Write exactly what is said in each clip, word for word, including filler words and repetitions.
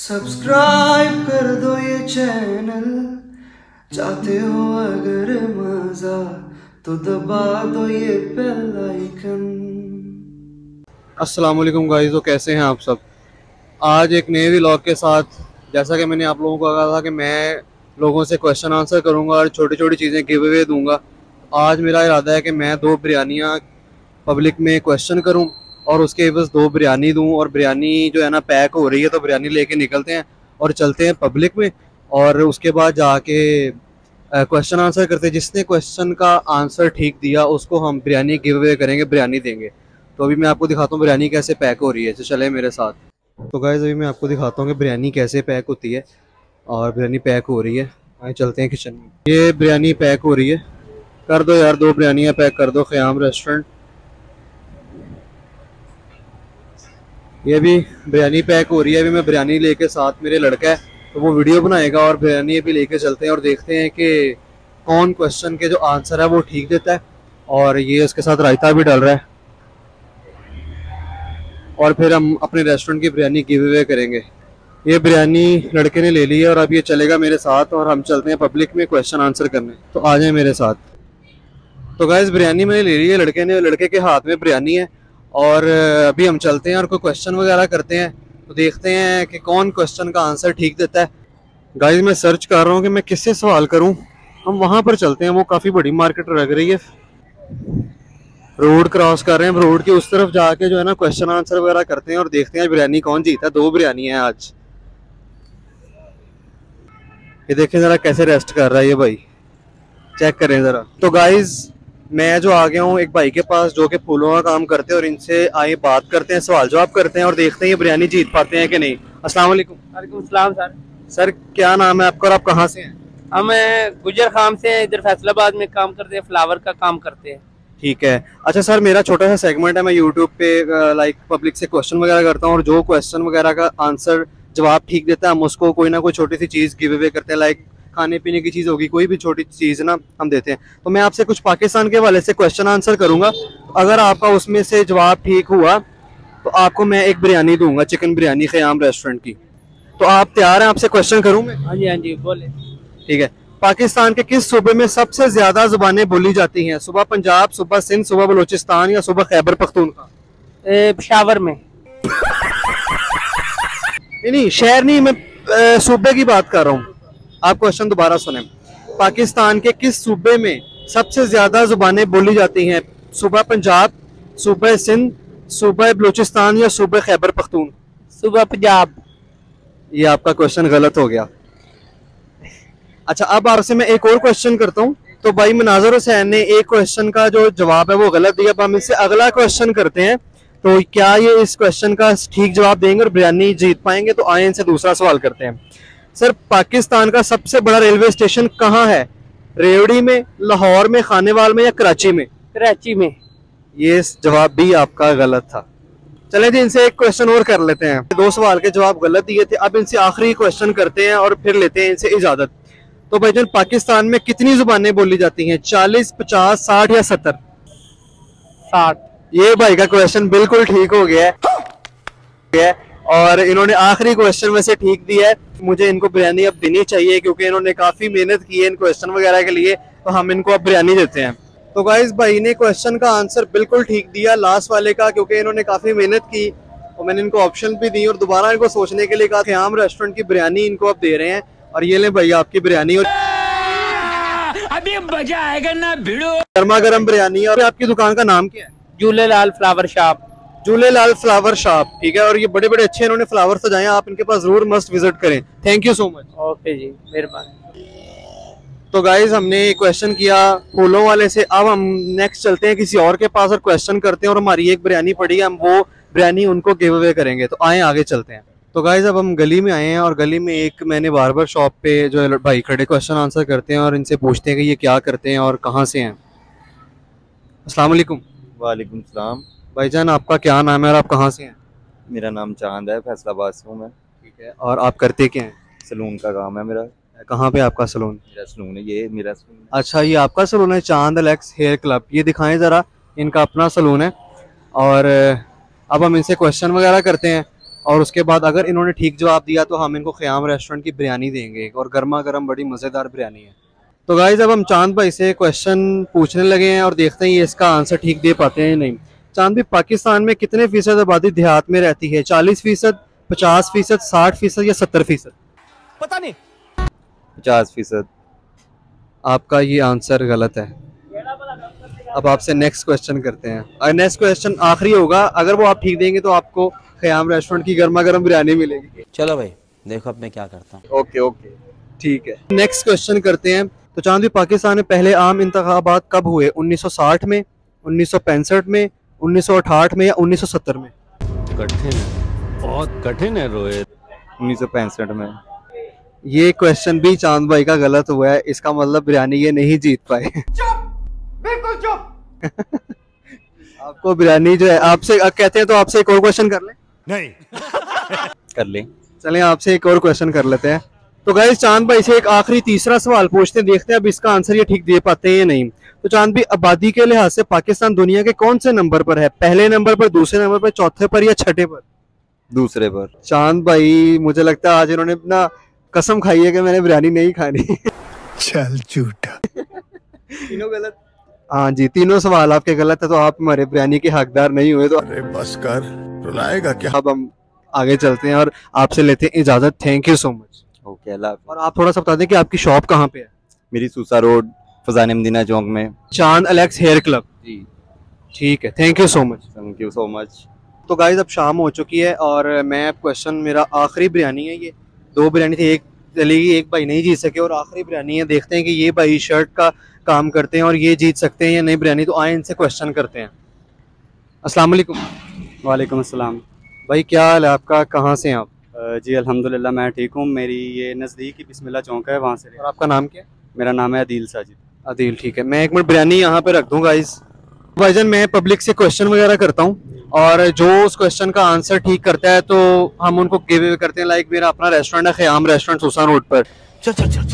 Subscribe कर दो ये चैनल, चाहते हो अगर मजा तो दबा दो ये बेल आइकन। अस्सलाम वालेकुम गाइस, तो कैसे हैं आप सब। आज एक नए व्लॉग के साथ, जैसा कि मैंने आप लोगों को कहा था कि मैं लोगों से क्वेश्चन आंसर करूंगा और छोटी छोटी चीज़ें गिव अवे दूंगा। आज मेरा इरादा है कि मैं दो बिरयानियां पब्लिक में क्वेश्चन करूं और उसके बस दो बिरयानी दूं, और बिरयानी जो है ना पैक हो रही है तो बिरयानी लेके निकलते हैं और चलते हैं पब्लिक में, और उसके बाद जाके क्वेश्चन आंसर करते हैं। जिसने क्वेश्चन का आंसर ठीक दिया उसको हम बिरयानी गिव अवे करेंगे, बिरयानी देंगे। तो अभी मैं आपको दिखाता हूँ बिरयानी कैसे पैक हो रही है, तो चले मेरे साथ। तो गाइस अभी मैं आपको दिखाता हूँ कि बिरयानी कैसे पैक होती है, और बिरयानी पैक हो रही है। आए चलते हैं किचन में। ये बिरयानी पैक हो रही है, कर दो यार, दो बिरयानियाँ पैक कर दो ख़याम रेस्टोरेंट। ये भी बिरयानी पैक हो रही है। अभी मैं बिरयानी लेके, साथ मेरे लड़का है तो वो वीडियो बनाएगा, और बिरयानी भी लेके चलते हैं और देखते हैं कि कौन क्वेश्चन के जो आंसर है वो ठीक देता है। और ये उसके साथ रायता भी डल रहा है, और फिर हम अपने रेस्टोरेंट की बिरयानी गिव अवे करेंगे। ये बिरयानी लड़के ने ले ली है और अब ये चलेगा मेरे साथ, और हम चलते हैं पब्लिक में क्वेश्चन आंसर करने। तो आ जाए मेरे साथ। तो गाइस बिरयानी मैंने ले ली है, लड़के ने, लड़के के हाथ में बिरयानी है, और अभी हम चलते हैं और कोई क्वेश्चन वगैरह करते हैं। तो देखते हैं कि कौन क्वेश्चन का आंसर ठीक देता है। गाइस मैं सर्च कर रहा हूँ कि मैं किससे सवाल करूँ। हम वहाँ पर चलते हैं, वो काफ़ी बड़ी मार्केट लग रही है। रोड क्रॉस कर रहे हैं, रोड के उस तरफ जाके जो है ना क्वेश्चन आंसर वगैरह करते हैं और देखते हैं बिरयानी कौन जीता है। दो बिरयानी है आज। ये देखें ज़रा कैसे रेस्ट कर रहा है ये भाई, चेक करें ज़रा। तो गाइस मैं जो आ गया हूँ एक भाई के पास जो कि फूलों का काम करते हैं, और इनसे आए बात करते हैं, सवाल जवाब करते हैं और देखते हैं ये बिरयानी जीत पाते हैं कि नहीं। अस्सलाम वालेकुम। वालेकुम सलाम सर। सर क्या नाम है आपका और आप कहाँ से हैं? हम गुजर खाम से हैं, इधर फैसलाबाद में काम करते हैं, फ्लावर का काम करते हैं। ठीक है। अच्छा सर, मेरा छोटा सा सेगमेंट है, मैं यूट्यूब पे लाइक पब्लिक से क्वेश्चन वगैरह करता हूँ, और जो क्वेश्चन वगैरह का आंसर जवाब ठीक देता है हम उसको कोई ना कोई छोटी सी चीज़ गिव अवे करते हैं। लाइक खाने पीने की चीज़ होगी, कोई भी छोटी चीज़ ना हम देते हैं। तो मैं आपसे कुछ पाकिस्तान के हवाले से क्वेश्चन आंसर करूंगा, अगर आपका उसमें से जवाब ठीक हुआ तो आपको मैं एक बिरयानी दूंगा, चिकन बिरयानी ख़याम रेस्टोरेंट की। तो आप तैयार हैं? आपसे क्वेश्चन करूँ मैं? हाँ जी हाँ जी बोले। ठीक है। पाकिस्तान के किस सूबे में सबसे ज्यादा जुबानें बोली जाती हैं? सुबह पंजाब, सुबह सिंध, सुबह बलूचिस्तान या सुबह खैबर पख्तूनख्वा? पेशावर में। नहीं नहीं, शहर नहीं, मैं सूबे की बात कर रहा हूँ। आप क्वेश्चन दोबारा सुने। पाकिस्तान के किस सूबे में सबसे ज्यादा जुबानें बोली जाती हैं? सुबह पंजाब, सूबह सिंध, सूबह बलूचिस्तान या सूबह खैबर पख्तून? सुबह पंजाब। ये आपका क्वेश्चन गलत हो गया। अच्छा, अब आपसे मैं एक और क्वेश्चन करता हूँ। तो भाई मनाजर हुसैन ने एक क्वेश्चन का जो जवाब है वो गलत दिया। अब हम इससे अगला क्वेश्चन करते हैं, तो क्या ये इस क्वेश्चन का ठीक जवाब देंगे और बिरयानी जीत पाएंगे? तो आए इनसे दूसरा सवाल करते हैं। सर पाकिस्तान का सबसे बड़ा रेलवे स्टेशन कहाँ है? रेवड़ी में, लाहौर में, खानेवाल में या कराची में? कराची में। ये जवाब भी आपका गलत था। चले जी, इनसे एक क्वेश्चन और कर लेते हैं। दो सवाल के जवाब गलत दिए थे, अब इनसे आखिरी क्वेश्चन करते हैं और फिर लेते हैं इनसे इजाजत। तो भाईजान पाकिस्तान में कितनी जुबानें बोली जाती हैं? चालीस, पचास, साठ या सत्तर? साठ। ये भाई का क्वेश्चन बिल्कुल ठीक हो गया है, और इन्होंने आखिरी क्वेश्चन में से ठीक दिया है। मुझे इनको बिरयानी अब देनी चाहिए क्योंकि इन्होंने काफी मेहनत की है इन क्वेश्चन वगैरह के लिए, तो हम इनको अब बिरयानी देते हैं। तो गाइस भाई ने क्वेश्चन का आंसर बिल्कुल ठीक दिया लास्ट वाले का, क्योंकि इन्होंने काफी मेहनत की और मैंने इनको ऑप्शन भी दी और दोबारा इनको सोचने के लिए कहा। ख़याम रेस्टोरेंट की बिरयानी इनको अब दे रहे हैं, और ये ले भाई आपकी बिरयानी। और अभी मजा आएगा ना भिड़ो। गर्मा गर्म बिरयानी। और आपकी दुकान का नाम क्या है? Jhulelal flower shop. Jhulelal flower shop, ठीक है। और ये बड़े बड़े अच्छे इन्होंने फ्लावर सजाए हैं, आप इनके पास जरूर मस्ट विजिट करें। Thank you so much. Okay ji, मेहरबानी। तो गाइज हमने क्वेश्चन किया फूलों वाले से, अब हम नेक्स्ट चलते हैं किसी और के पास और क्वेश्चन करते हैं, और हमारी एक बिरयानी पड़ी है, हम वो बिरयानी उनको गिव अवे करेंगे। तो आए आगे चलते हैं। तो गाइज अब हम गली में आए हैं, और गली में एक मैंने बार्बर शॉप पे जो भाई खड़े क्वेश्चन आंसर करते हैं, और इनसे पूछते हैं कि ये क्या करते हैं और कहाँ से हैं। अस्सलाम वालेकुम। वालेकुम सलाम। भाईजान आपका क्या नाम है और आप कहाँ से हैं? मेरा नाम चांद है, फैसलाबाद से हूँ मैं। ठीक है। और आप करते क्या हैं? सलून का काम है मेरा। कहाँ पे आपका सलून? मेरा सलून है, ये मेरा सलून है। अच्छा, ये आपका सलून है, चांद एलेक्स हेयर क्लब। ये दिखाएं ज़रा, इनका अपना सलून है। और अब हम इनसे क्वेश्चन वगैरह करते हैं, और उसके बाद अगर इन्होंने ठीक जवाब दिया तो हम इनको ख़याम रेस्टोरेंट की बिरयानी देंगे, और गर्मा गर्म बड़ी मज़ेदार बिरयानी है। तो गाइस अब हम चांद भाई से क्वेश्चन पूछने लगे हैं और देखते हैं ये इसका आंसर ठीक दे पाते हैं या नहीं। चांद भाई, पाकिस्तान में कितने फीसद आबादी देहात में रहती है? चालीस फीसद, पचास फीसद, साठ फीसद या सत्तर फीसद? पता नहीं। पचास फीसद। आपका ये आंसर गलत है। अब आपसे नेक्स्ट क्वेश्चन करते हैं, और नेक्स्ट क्वेश्चन आखिरी होगा। अगर वो आप ठीक देंगे तो आपको ख़याम रेस्टोरेंट की गर्मा गर्म बिरयानी मिलेगी। चलो भाई देखो अब मैं क्या करता हूँ। ओके ओके ठीक है, नेक्स्ट क्वेश्चन करते हैं। तो चांद भाई, पाकिस्तान में पहले आम इंतखाबात कब हुए? उन्नीस सौ साठ में, उन्नीस सौ पैंसठ में, उन्नीस सौ अठाठ में या उन्नीस सौ सत्तर में? कठिन है, बहुत कठिन है रोहित। उन्नीस सौ पैंसठ में। ये क्वेश्चन भी चांद भाई का गलत हुआ है, इसका मतलब बिरयानी ये नहीं जीत पाए। चुप, बिल्कुल चुप। आपको बिरयानी जो है आपसे कहते हैं, तो आपसे एक और क्वेश्चन कर लें? नहीं कर ले। चलें आपसे एक और क्वेश्चन कर लेते हैं। तो गाइस चांद भाई से एक आखिरी तीसरा सवाल पूछते हैं, देखते हैं अब इसका आंसर ये ठीक दे पाते हैं या नहीं। तो चांद भाई, आबादी के लिहाज से पाकिस्तान दुनिया के कौन से नंबर पर है? पहले नंबर पर, दूसरे नंबर पर, चौथे पर या छठे पर? दूसरे पर। चांद भाई, मुझे लगता है आज इन्होंने अपना कसम खाई है कि मैंने बिरयानी नहीं खानी। चल झूठा। तीनों गलत। हाँ जी, तीनों सवाल आपके गलत है, तो आप हमारे बिरयानी के हकदार नहीं हुए। तो अरे बस कर, रुलाएगा क्या? अब हम आगे चलते हैं और आपसे लेते हैं इजाजत। Thank you so much. Okay, अल्लाह हाफ़िज़। और आप थोड़ा सा बता दें कि आपकी शॉप कहाँ पे है? मेरी सूसा रोड फजान मदीना चौक में। चांद अलेक्स हेयर क्लब। जी ठीक है, thank you so much. Thank you so much. तो गाइस अब शाम हो चुकी है और मैं क्वेश्चन, मेरा आखिरी बिरयानी है ये। दो बिरयानी थी, एक चली गई, एक भाई नहीं जीत सके, और आखिरी बिरयानी है। देखते हैं कि ये भाई शर्ट का काम करते हैं और ये जीत सकते हैं या नहीं बिरयानी। तो आए इनसे क्वेश्चन करते हैं। अस्सलाम वालेकुम। वालेकुम अस्सलाम। भाई क्या हाल है आपका, कहाँ से हैं आप? अ, जी अल्हम्दुलिल्लाह मैं ठीक हूँ। मेरी ये नज़दीक ही बिस्मिल्लाह चौक है, वहाँ से। और आपका नाम क्या है? मेरा नाम है अदील साजिद। अदील, ठीक है। मैं एक मिनट बिरयानी यहाँ पे रख दूँ गाइस। भाईजान, मैं पब्लिक से क्वेश्चन वगैरह करता हूँ और जो उस क्वेश्चन का आंसर ठीक करता है तो हम उनको गिव अवे करते हैं। लाइक मेरा अपना रेस्टोरेंट है ख़याम रेस्टोरेंट सूसा रोड पर। चल चल चल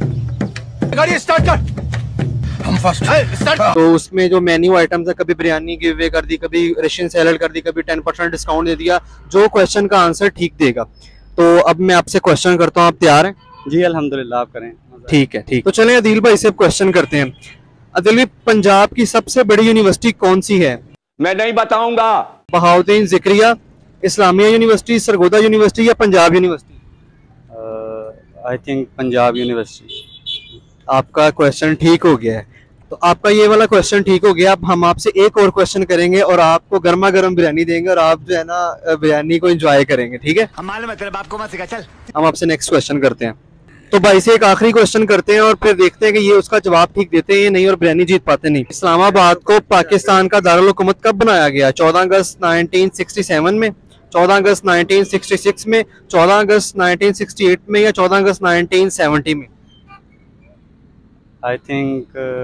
चल गाड़ी स्टार्ट कर, हम फर्स्ट स्टार्ट। तो उसमें जो मेन्यू आइटम्स है, कभी बिरयानी गिव अवे कर दी, कभी रशियन सैलड कर दी, कभी टेन परसेंट डिस्काउंट दे दिया, जो क्वेश्चन का आंसर ठीक देगा। तो अब मैं आपसे क्वेश्चन करता हूँ, आप तैयार हैं? जी अल्हम्दुलिल्लाह, आप करें। ठीक है, ठीक। तो चलें अदील भाई से क्वेश्चन करते हैं। अदील भाई, पंजाब की सबसे बड़ी यूनिवर्सिटी कौन सी है? मैं नहीं बताऊंगा। बहाउद्दीन ज़िक्रिया, इस्लामिया यूनिवर्सिटी, सरगोदा यूनिवर्सिटी या Punjab university? I think Punjab university. आपका क्वेश्चन ठीक हो गया है। तो आपका ये वाला क्वेश्चन ठीक हो गया। अब हम आपसे एक और क्वेश्चन करेंगे और आपको गर्मा गर्म बिरयानी देंगे और आप जो है ना बिरयानी को एंजॉय करेंगे, ठीक है? हम मालूम है तेरे बाप को मत सिखा, चल। हम आपसे नेक्स्ट क्वेश्चन करते हैं। तो भाई से एक आखिरी क्वेश्चन करते हैं और फिर देखते हैं कि ये उसका जवाब ठीक देते हैं या नहीं और बिरयानी जीत पाते नहीं। इस्लामाबाद को पाकिस्तान का दारुल हुकूमत कब बनाया गया? चौदह अगस्त नाइनटीन सिक्सटी सेवन में, चौदह अगस्त नाइनटीन सिक्सटी सिक्स में, चौदह अगस्त नाइनटीन सिक्सटी एट में या चौदह अगस्त नाइनटीन सेवेंटी में? आई थिंक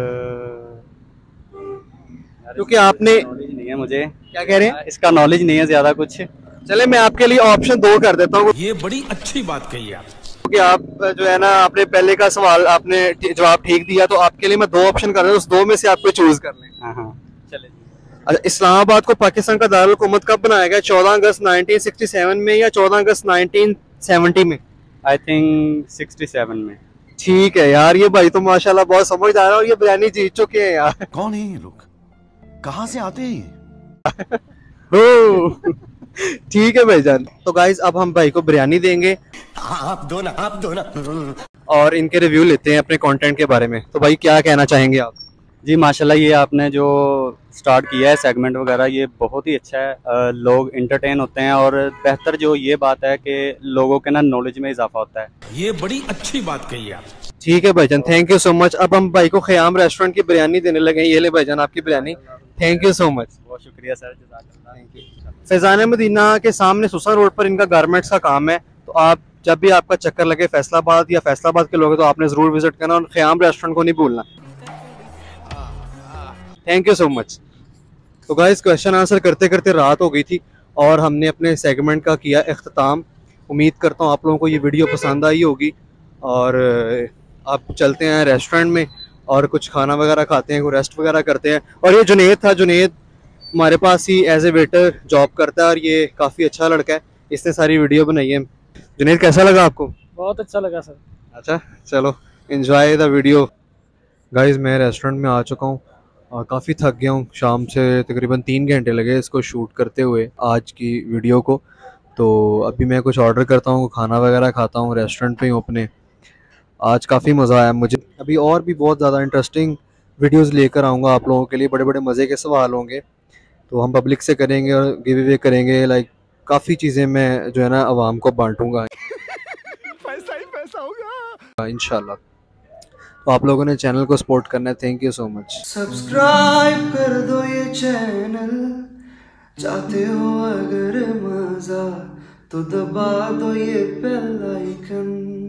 क्योंकि आपने नॉलेज नहीं है मुझे। क्या कह रहे हैं? इसका नॉलेज नहीं है ज्यादा कुछ। चले मैं आपके लिए ऑप्शन दो कर देता हूँ, ये बड़ी अच्छी बात कही आप। क्योंकि आप जो है ना आपने पहले का सवाल आपने जवाब ठीक दिया, तो आपके लिए मैं दो ऑप्शन कर रहा हूँ, उस दो में से आपको चूज कर लें। हाँ हाँ चले। अच्छा, इस्लामाबाद को पाकिस्तान का दारुल हुकूमत कब बनाया गया? चौदह अगस्त नाइनटीन सिक्सटी सेवन में या चौदह अगस्त नाइनटीन सेवेंटी में? आई थिंक सिक्सटी सेवन में। ठीक है यार, ये भाई तो माशाल्लाह बहुत समझदार है और ये बिरयानी जीत चुके हैं यार। कौन है ये लोग, कहाँ से आते हैं? हो ठीक है भाईजान। तो गाइज अब हम भाई को बिरयानी देंगे, आप दो ना, आप दो ना। और इनके रिव्यू लेते हैं अपने कंटेंट के बारे में। तो भाई क्या कहना चाहेंगे आप? जी माशाल्लाह, ये आपने जो स्टार्ट किया है सेगमेंट वगैरह, ये बहुत ही अच्छा है। अ, लोग इंटरटेन होते हैं और बेहतर जो ये बात है कि लोगों के ना नॉलेज में इजाफा होता है। ये बड़ी अच्छी बात कही आप। ठीक है भाईजान, थैंक यू सो मच। अब हम भाई को ख़याम रेस्टोरेंट की बिरयानी देने लगे हैं। ये ले भाईजान आपकी biryani, thank you so much. बहुत शुक्रिया सर, जज़ाकल्लाह। Thank you. फैज़ान मदीना के सामने सूसा रोड पर इनका गारमेंट्स का काम है। तो आप जब भी आपका चक्कर लगे फैसलाबाद या फैसलाबाद के लोग हैं, तो आपने ज़रूर विजिट करना और ख़याम रेस्टोरेंट को नहीं भूलना। Thank you so much. तो गाइस क्वेश्चन आंसर करते करते रात हो गई थी और हमने अपने सेगमेंट का किया इख्तिताम। उम्मीद करता हूँ आप लोगों को ये वीडियो पसंद आई होगी और आप चलते हैं रेस्टोरेंट में और कुछ खाना वगैरह खाते हैं, कोई रेस्ट वगैरह करते हैं। और ये जुनेद था, जुनेद हमारे पास ही एज ए वेटर जॉब करता है और ये काफ़ी अच्छा लड़का है। इसने सारी वीडियो बनाई है। जुनेद कैसा लगा आपको? बहुत अच्छा लगा सर। अच्छा चलो एंजॉय द वीडियो। गाइस मैं रेस्टोरेंट में आ चुका हूँ और काफ़ी थक गया हूँ। शाम से तकरीबन तीन घंटे लगे इसको शूट करते हुए आज की वीडियो को। तो अभी मैं कुछ ऑर्डर करता हूँ, खाना वगैरह खाता हूँ रेस्टोरेंट पे ही अपने। आज काफ़ी मज़ा आया मुझे। अभी और भी बहुत ज़्यादा इंटरेस्टिंग वीडियोस लेकर आऊँगा आप लोगों के लिए। बड़े बड़े मज़े के सवाल होंगे तो हम पब्लिक से करेंगे और गिव अवे करेंगे। लाइक काफ़ी चीज़ें मैं जो है ना आवाम को बांटूँगा पैसा ही पैसा होगा इंशाल्लाह। तो आप लोगों ने चैनल को सपोर्ट करना है। Thank you so much. Subscribe कर दो ये चैनल, चाहते हो अगर मजा तो दबा दो ये बेल आइकन।